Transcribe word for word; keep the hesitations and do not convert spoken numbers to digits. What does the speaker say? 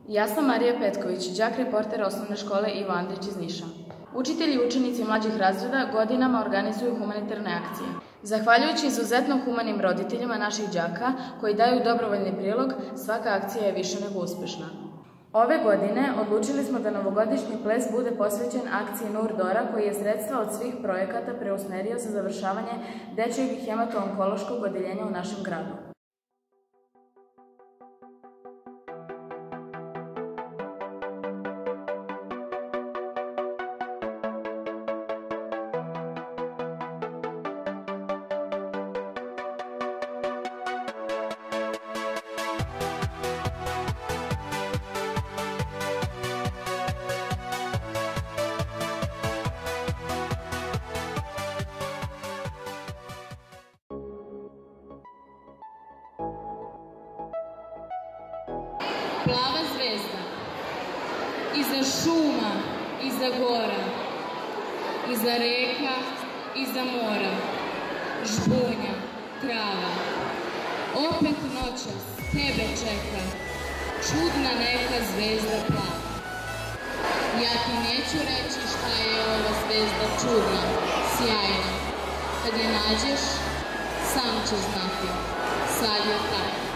Ja sam Marija Petković, đak reporter osnovne škole Ivo Andrić iz Niša. Učitelji i učenici mlađih razreda godinama organizuju humanitarne akcije. Zahvaljujući izuzetno humanim roditeljima naših đaka koji daju dobrovoljni prilog, svaka akcija je više nego uspešna. Ove godine odlučili smo da novogodišnji ples bude posvećen akciji Nur Dora, koji je sredstva od svih projekata preusmerio za završavanje dečijeg hemato-onkološkog odeljenja u našem gradu. Plava zvezda, iza šuma, iza gora, iza reka, iza mora, žbunja, trava. Opet noćas tebe čeka, čudna neka zvezda plava. Ja ti neću reći šta je ova zvezda čudna, sjajna. Kad je nađeš, sam ćeš znati, sad je tako.